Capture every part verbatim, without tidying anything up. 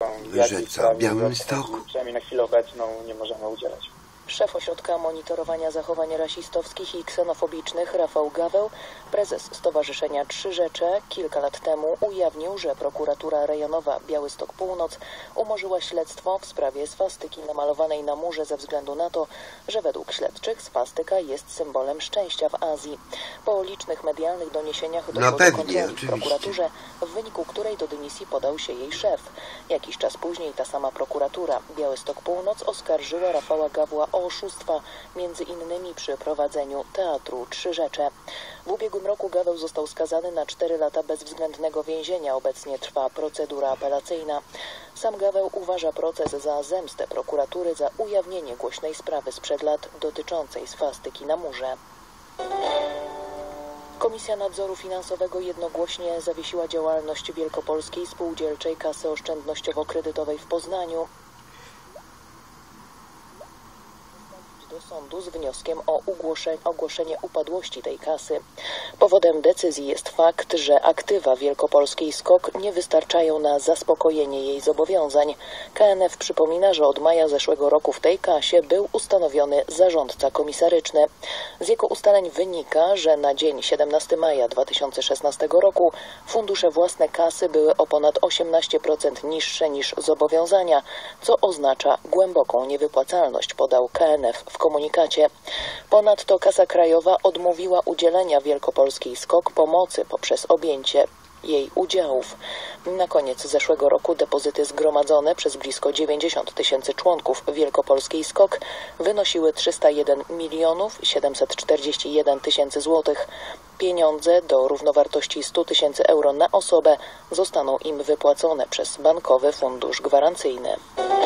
Wyrzecza Białymstoku. Przynajmniej na chwilę obecną nie możemy udzielać. Szef Ośrodka Monitorowania Zachowań Rasistowskich i Ksenofobicznych Rafał Gaweł, prezes Stowarzyszenia Trzy Rzecze, kilka lat temu ujawnił, że prokuratura rejonowa Białystok Północ umorzyła śledztwo w sprawie swastyki namalowanej na murze ze względu na to, że według śledczych swastyka jest symbolem szczęścia w Azji. Po licznych medialnych doniesieniach doszło No do pewnie, kontroli w oczywiście. prokuraturze, w wyniku której do dymisji podał się jej szef. Jakiś czas później ta sama prokuratura Białystok Północ oskarżyła Rafała Gawła o oszustwa, między innymi przy prowadzeniu Teatru Trzy Rzecze. W ubiegłym roku Gaweł został skazany na cztery lata bezwzględnego więzienia. Obecnie trwa procedura apelacyjna. Sam Gaweł uważa proces za zemstę prokuratury za ujawnienie głośnej sprawy sprzed lat dotyczącej swastyki na murze. Komisja Nadzoru Finansowego jednogłośnie zawiesiła działalność Wielkopolskiej Spółdzielczej Kasy Oszczędnościowo-Kredytowej w Poznaniu do sądu z wnioskiem o ogłoszenie upadłości tej kasy. Powodem decyzji jest fakt, że aktywa Wielkopolskiej SKOK nie wystarczają na zaspokojenie jej zobowiązań. K N F przypomina, że od maja zeszłego roku w tej kasie był ustanowiony zarządca komisaryczny. Z jego ustaleń wynika, że na dzień siedemnastego maja dwa tysiące szesnastego roku fundusze własne kasy były o ponad osiemnaście procent niższe niż zobowiązania, co oznacza głęboką niewypłacalność, podał K N F w komunikacie. Ponadto Kasa Krajowa odmówiła udzielenia Wielkopolskiej SKOK pomocy poprzez objęcie jej udziałów. Na koniec zeszłego roku depozyty zgromadzone przez blisko dziewięćdziesiąt tysięcy członków Wielkopolskiej SKOK wynosiły trzysta jeden milionów siedemset czterdzieści jeden tysięcy złotych. Pieniądze do równowartości stu tysięcy euro na osobę zostaną im wypłacone przez Bankowy Fundusz Gwarancyjny.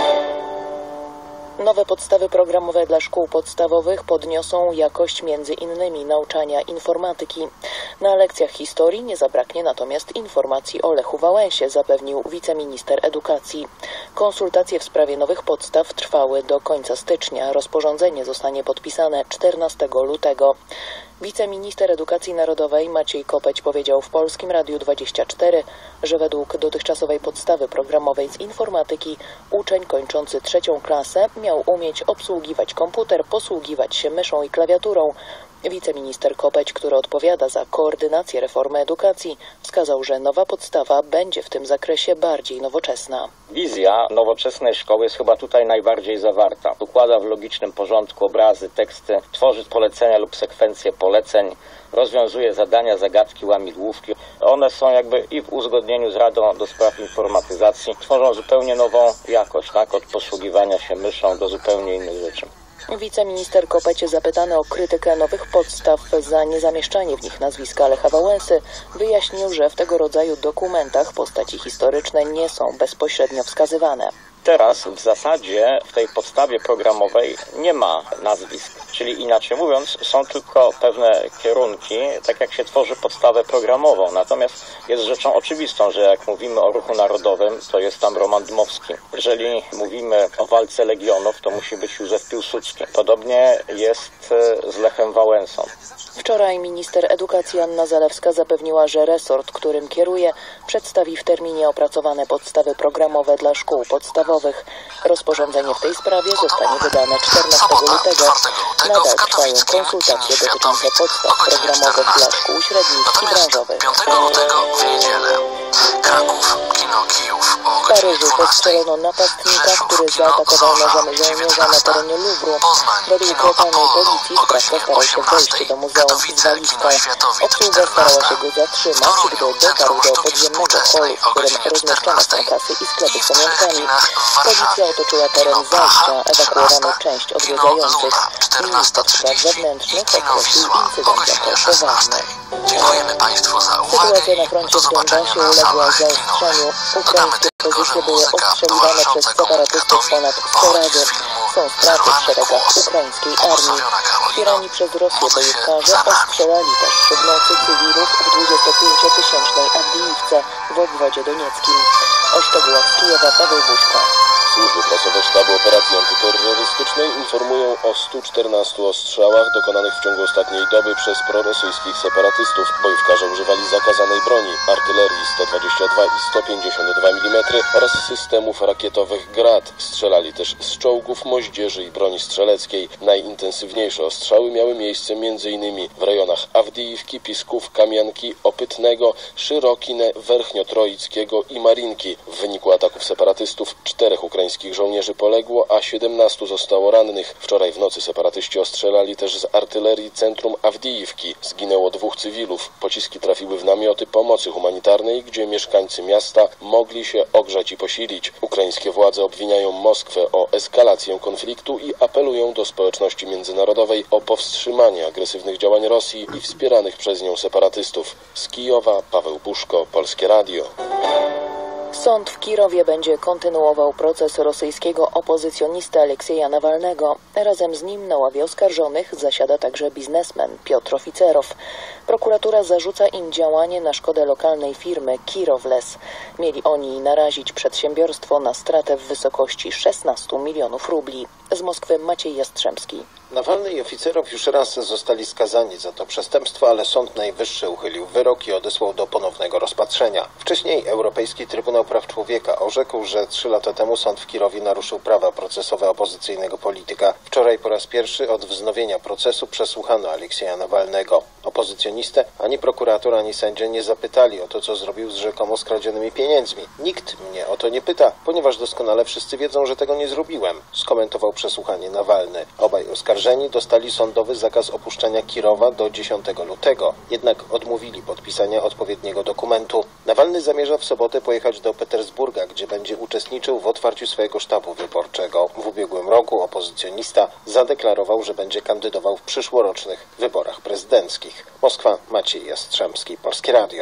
Nowe podstawy programowe dla szkół podstawowych podniosą jakość między innymi nauczania informatyki. Na lekcjach historii nie zabraknie natomiast informacji o Lechu Wałęsie, zapewnił wiceminister edukacji. Konsultacje w sprawie nowych podstaw trwały do końca stycznia. Rozporządzenie zostanie podpisane czternastego lutego. Wiceminister Edukacji Narodowej Maciej Kopeć powiedział w Polskim Radiu dwadzieścia cztery, że według dotychczasowej podstawy programowej z informatyki uczeń kończący trzecią klasę miał umieć obsługiwać komputer, posługiwać się myszą i klawiaturą. Wiceminister Kopeć, który odpowiada za koordynację reformy edukacji, wskazał, że nowa podstawa będzie w tym zakresie bardziej nowoczesna. Wizja nowoczesnej szkoły jest chyba tutaj najbardziej zawarta. Układa w logicznym porządku obrazy, teksty, tworzy polecenia lub sekwencje poleceń, rozwiązuje zadania, zagadki, łamigłówki. One są jakby i w uzgodnieniu z Radą do Spraw Informatyzacji, tworzą zupełnie nową jakość, tak, od posługiwania się myszą do zupełnie innych rzeczy. Wiceminister Kopeć, zapytany o krytykę nowych podstaw za niezamieszczanie w nich nazwiska Lecha Wałęsy, wyjaśnił, że w tego rodzaju dokumentach postaci historyczne nie są bezpośrednio wskazywane. Teraz w zasadzie w tej podstawie programowej nie ma nazwisk, czyli inaczej mówiąc są tylko pewne kierunki, tak jak się tworzy podstawę programową. Natomiast jest rzeczą oczywistą, że jak mówimy o ruchu narodowym, to jest tam Roman Dmowski. Jeżeli mówimy o walce Legionów, to musi być Józef Piłsudski. Podobnie jest z Lechem Wałęsą. Wczoraj minister edukacji Anna Zalewska zapewniła, że resort, którym kieruje, przedstawi w terminie opracowane podstawy programowe dla szkół podstawowych. Rozporządzenie w tej sprawie zostanie wydane czternastego lutego. Nadal trwają konsultacje dotyczące podstaw programowych dla szkół średnich i branżowych. piątego lutego w niedzielę. Kraków, kino Kijów o W Paryżu postrzelono napastnika, który zaatakował nożem żołnierza na terenie Louvru. Według lokalnej policji sprawca starał się wejść do muzeum z walizką. Obsługa starała się go zatrzymać, gdy dotarł do podziemnego holu, w którym rozmieszczone są kasy i sklepy z pamiątkami. Policja otoczyła teren zajścia, ewakuowano część odwiedzających. Minister spraw wewnętrznych określił incydent jako poważny. Dziękujemy Państwu za uwagę. Sytuacja na froncie w Donbasie uległa zaostrzeniu. Ukraińskie pozycje były ostrzeliwane przez separatystów ponad sto razy. Są straty w szeregach ukraińskiej armii. Wspierani przez Rosję bojówkarze ostrzelali też w nocy cywilów w dwudziestopięciotysięcznej Awdijiwce w obwodzie donieckim. O szczegółach z Kijowa Paweł Buszko. Służby prasowe Sztabu Operacji Antyterrorystycznej informują o stu czternastu ostrzałach dokonanych w ciągu ostatniej doby przez prorosyjskich separatystów. Bojówkarze używali zakazanej broni, artylerii sto dwadzieścia dwa i sto pięćdziesiąt dwa milimetry oraz systemów rakietowych Grad. Strzelali też z czołgów, moździerzy i broni strzeleckiej. Najintensywniejsze ostrzały miały miejsce m.in. w rejonach Awdijiwki, Pisków, Kamianki, Opytnego, Szyrokine, Werchniotroickiego i Marinki. W wyniku ataków separatystów czterech ukraińskich żołnierzy poległo, a siedemnastu zostało rannych. Wczoraj w nocy separatyści ostrzelali też z artylerii centrum Awdijiwki. Zginęło dwóch cywilów. Pociski trafiły w namioty pomocy humanitarnej, gdzie mieszkańcy miasta mogli się ogrzać i posilić. Ukraińskie władze obwiniają Moskwę o eskalację konfliktu i apelują do społeczności międzynarodowej o powstrzymanie agresywnych działań Rosji i wspieranych przez nią separatystów. Z Kijowa Paweł Puszko, Polskie Radio. Sąd w Kirowie będzie kontynuował proces rosyjskiego opozycjonisty Aleksieja Nawalnego. Razem z nim na ławie oskarżonych zasiada także biznesmen Piotr Oficerow. Prokuratura zarzuca im działanie na szkodę lokalnej firmy Kirowles. Mieli oni narazić przedsiębiorstwo na stratę w wysokości szesnastu milionów rubli. Z Moskwy Maciej Jastrzębski. Nawalny i Oficerow już raz zostali skazani za to przestępstwo, ale Sąd Najwyższy uchylił wyrok i odesłał do ponownego rozpatrzenia. Wcześniej Europejski Trybunał Praw Człowieka orzekł, że trzy lata temu sąd w Kirowie naruszył prawa procesowe opozycyjnego polityka. Wczoraj po raz pierwszy od wznowienia procesu przesłuchano Aleksieja Nawalnego. Opozycjonistę ani prokurator, ani sędzia nie zapytali o to, co zrobił z rzekomo skradzionymi pieniędzmi. Nikt mnie o to nie pyta, ponieważ doskonale wszyscy wiedzą, że tego nie zrobiłem, skomentował przesłuchanie Nawalny. Obaj oskarżeni dostali sądowy zakaz opuszczania Kirowa do dziesiątego lutego, jednak odmówili podpisania odpowiedniego dokumentu. Nawalny zamierza w sobotę pojechać do Petersburga, gdzie będzie uczestniczył w otwarciu swojego sztabu wyborczego. W ubiegłym roku opozycjonista zadeklarował, że będzie kandydował w przyszłorocznych wyborach prezydenckich. Moskwa, Maciej Jastrzębski, Polskie Radio.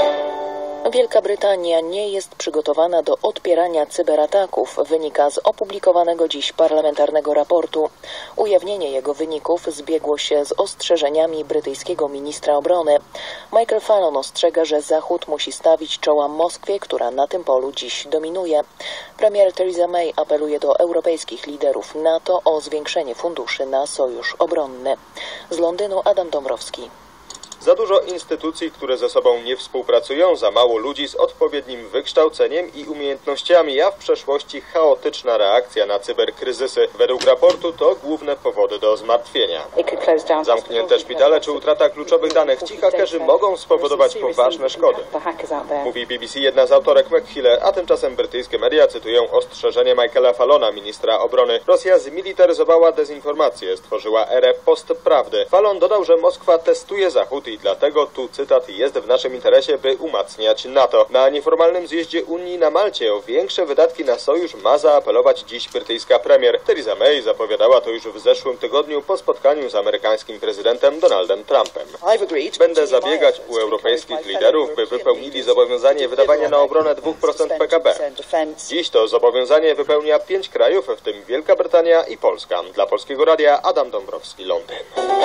Wielka Brytania nie jest przygotowana do odpierania cyberataków, wynika z opublikowanego dziś parlamentarnego raportu. Ujawnienie jego wyników zbiegło się z ostrzeżeniami brytyjskiego ministra obrony. Michael Fallon ostrzega, że Zachód musi stawić czoła Moskwie, która na tym polu dziś dominuje. Premier Theresa May apeluje do europejskich liderów NATO o zwiększenie funduszy na sojusz obronny. Z Londynu Adam Dąbrowski. Za dużo instytucji, które ze sobą nie współpracują, za mało ludzi z odpowiednim wykształceniem i umiejętnościami, a w przeszłości chaotyczna reakcja na cyberkryzysy. Według raportu to główne powody do zmartwienia. Zamknięte szpitale czy utrata kluczowych danych. Ci hakerzy mogą spowodować poważne szkody, mówi B B C jedna z autorek McHiller, a tymczasem brytyjskie media cytują ostrzeżenie Michaela Fallona, ministra obrony. Rosja zmilitaryzowała dezinformację, stworzyła erę postprawdy. Fallon dodał, że Moskwa testuje Zachód i dlatego, tu cytat, jest w naszym interesie, by umacniać NATO. Na nieformalnym zjeździe Unii na Malcie o większe wydatki na sojusz ma zaapelować dziś brytyjska premier. Theresa May zapowiadała to już w zeszłym tygodniu po spotkaniu z amerykańskim prezydentem Donaldem Trumpem. Będę zabiegać u europejskich liderów, by wypełnili zobowiązanie wydawania na obronę dwa procent P K B. Dziś to zobowiązanie wypełnia pięć krajów, w tym Wielka Brytania i Polska. Dla Polskiego Radia Adam Dąbrowski, Londyn.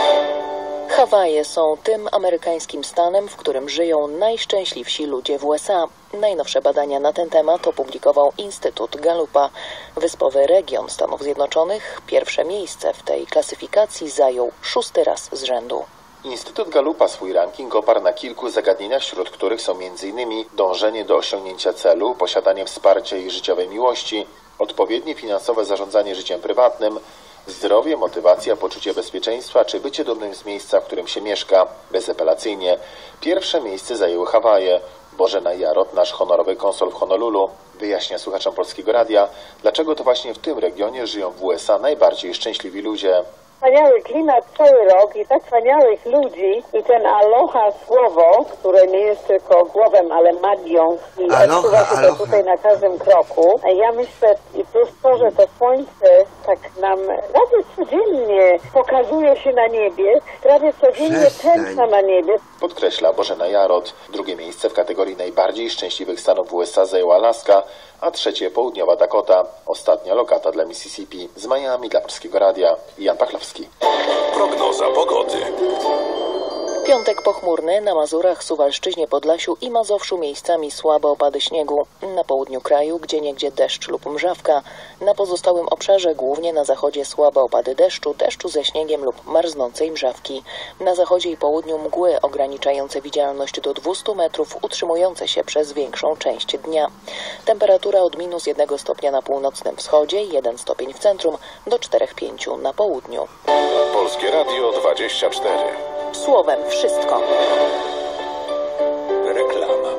Hawaje są tym amerykańskim stanem, w którym żyją najszczęśliwsi ludzie w U S A. Najnowsze badania na ten temat opublikował Instytut Gallupa. Wyspowy region Stanów Zjednoczonych pierwsze miejsce w tej klasyfikacji zajął szósty raz z rzędu. Instytut Gallupa swój ranking oparł na kilku zagadnieniach, wśród których są między innymi dążenie do osiągnięcia celu, posiadanie wsparcia i życiowej miłości, odpowiednie finansowe zarządzanie życiem prywatnym, zdrowie, motywacja, poczucie bezpieczeństwa czy bycie dumnym z miejsca, w którym się mieszka. Bezapelacyjnie pierwsze miejsce zajęły Hawaje. Bożena Jarot, nasz honorowy konsul w Honolulu, wyjaśnia słuchaczom Polskiego Radia, dlaczego to właśnie w tym regionie żyją w U S A najbardziej szczęśliwi ludzie. Wspaniały klimat cały rok i tak wspaniałych ludzi i ten aloha słowo, które nie jest tylko głowem, ale magią i odczuwa się to tutaj na każdym kroku. Ja myślę i plus to, że to słońce tak nam prawie codziennie pokazuje się na niebie, prawie codziennie tętna na niebie. Podkreśla Bożena Jarot. Drugie miejsce w kategorii najbardziej szczęśliwych stanów w U S A zajęła Alaska, a trzecie Południowa Dakota. Ostatnia lokata dla Mississippi. Z Miami dla Polskiego Radia Jan Pachlowski. Prognoza pogody. Piątek pochmurny, na Mazurach, Suwalszczyźnie, Podlasiu i Mazowszu miejscami słabe opady śniegu. Na południu kraju gdzieniegdzie deszcz lub mrzawka. Na pozostałym obszarze głównie na zachodzie słabe opady deszczu, deszczu ze śniegiem lub marznącej mrzawki. Na zachodzie i południu mgły ograniczające widzialność do dwustu metrów, utrzymujące się przez większą część dnia. Temperatura od minus jednego stopnia na północnym wschodzie, jeden stopień w centrum, do czterech pięciu na południu. Polskie Radio dwadzieścia cztery. Słowem wszystko. Reklama.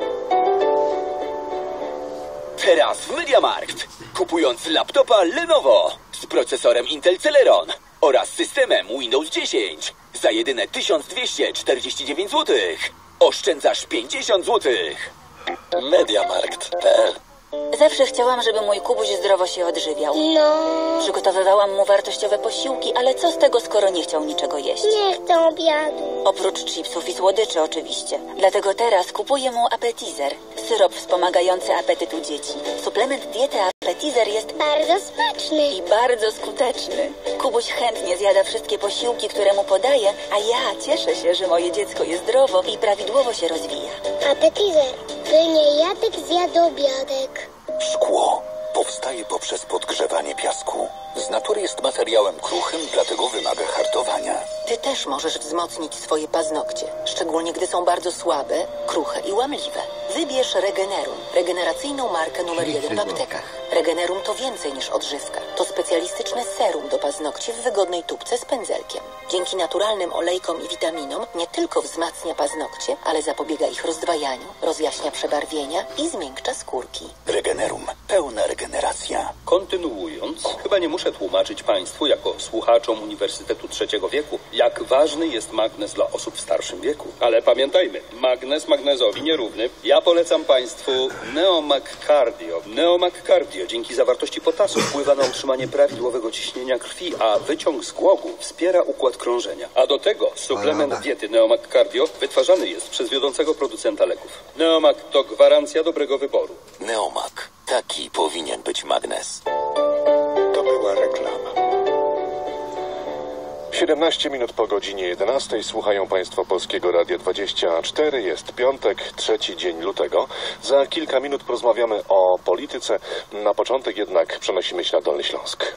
Teraz w MediaMarkt. Kupując laptopa Lenovo z procesorem Intel Celeron oraz systemem Windows dziesięć za jedyne tysiąc dwieście czterdzieści dziewięć złotych oszczędzasz pięćdziesiąt złotych. MediaMarkt kropka p l. Zawsze chciałam, żeby mój Kubuś zdrowo się odżywiał. No. Przygotowywałam mu wartościowe posiłki, ale co z tego, skoro nie chciał niczego jeść? Nie chcę obiadu. Oprócz chipsów i słodyczy oczywiście. Dlatego teraz kupuję mu Appetizer. Syrop wspomagający apetytu dzieci. Suplement diety Appetizer jest bardzo smaczny i bardzo skuteczny. Kubuś chętnie zjada wszystkie posiłki, które mu podaję, a ja cieszę się, że moje dziecko jest zdrowo i prawidłowo się rozwija. Appetizer. By nie jadek zjadł obiadek. Szkło powstaje poprzez podgrzewanie piasku. Z natury jest materiałem kruchym, dlatego wymaga hartowania. Ty też możesz wzmocnić swoje paznokcie, szczególnie gdy są bardzo słabe, kruche i łamliwe. Wybierz Regenerum, regeneracyjną markę numer jeden w aptekach. Regenerum to więcej niż odżywka. To specjalistyczne serum do paznokci w wygodnej tubce z pędzelkiem. Dzięki naturalnym olejkom i witaminom nie tylko wzmacnia paznokcie, ale zapobiega ich rozdwajaniu, rozjaśnia przebarwienia i zmiękcza skórki. Regenerum. Pełna regeneracja. Kontynuując, chyba nie muszę tłumaczyć Państwu, jako słuchaczom Uniwersytetu Trzeciego Wieku, jak ważny jest magnez dla osób w starszym wieku. Ale pamiętajmy, magnez magnezowi nierówny. Ja polecam Państwu Neomag Cardio. Neomag Cardio dzięki zawartości potasu wpływa na utrzymanie prawidłowego ciśnienia krwi, a wyciąg z głogu wspiera układ krążenia. A do tego suplement diety Neomag Cardio wytwarzany jest przez wiodącego producenta leków. Neomag to gwarancja dobrego wyboru. Neomag. Taki powinien być magnez. To była reklama. siedemnaście minut po godzinie jedenastej. Słuchają Państwo Polskiego Radia dwadzieścia cztery. Jest piątek, trzeci dzień lutego. Za kilka minut porozmawiamy o polityce. Na początek jednak przenosimy się na Dolny Śląsk.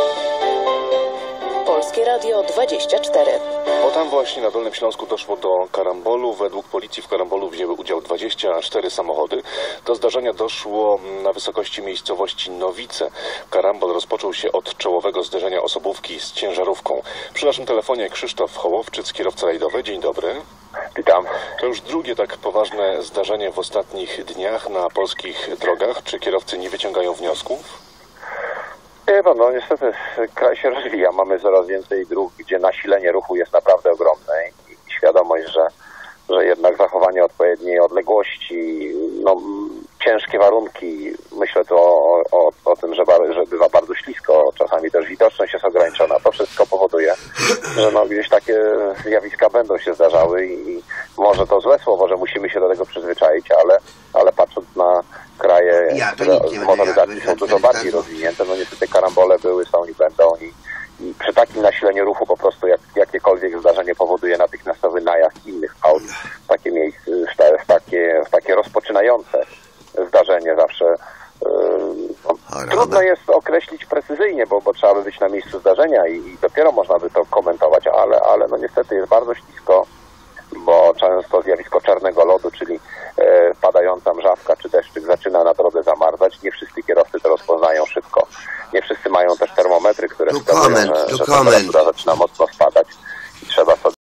Polskie Radio dwadzieścia cztery. Bo tam właśnie na Dolnym Śląsku doszło do karambolu. Według policji w karambolu wzięły udział dwadzieścia cztery samochody. Do zdarzenia doszło na wysokości miejscowości Nowice. Karambol rozpoczął się od czołowego zderzenia osobówki z ciężarówką. Przy naszym telefonie Krzysztof Hołowczyc, kierowca rajdowy. Dzień dobry. Witam. To już drugie tak poważne zdarzenie w ostatnich dniach na polskich drogach. Czy kierowcy nie wyciągają wniosków? Chyba, no niestety kraj się rozwija. Mamy coraz więcej dróg, gdzie nasilenie ruchu jest naprawdę ogromne i świadomość, że, że jednak zachowanie odpowiedniej odległości, no, ciężkie warunki, myślę tu o, o, o tym, że, że bywa bardzo ślisko, czasami też widoczność jest ograniczona. To wszystko powoduje, że no, gdzieś takie zjawiska będą się zdarzały i, i może to złe słowo, że musimy się do tego przyzwyczaić, ale, ale patrząc na kraje, ja, które z motoryzacji są dużo bardziej rozwinięte, no niestety karambole były, są i będą i, i przy takim nasileniu ruchu po prostu jak, jakiekolwiek zdarzenie powoduje natychmiastowy najazd innych aut w takie miejsce, w takie, w takie rozpoczynające zdarzenie zawsze yy, trudno jest określić precyzyjnie, bo, bo trzeba by być na miejscu zdarzenia i, i dopiero można by to komentować, ale, ale no niestety jest bardzo ślisko, bo często zjawisko czarnego lodu, czyli e, padająca mrzawka czy deszczyk zaczyna na drodze zamarzać. Nie wszyscy kierowcy to rozpoznają szybko. Nie wszyscy mają też termometry, które wskazują, że, że temperatura zaczyna mocno spadać i trzeba sobie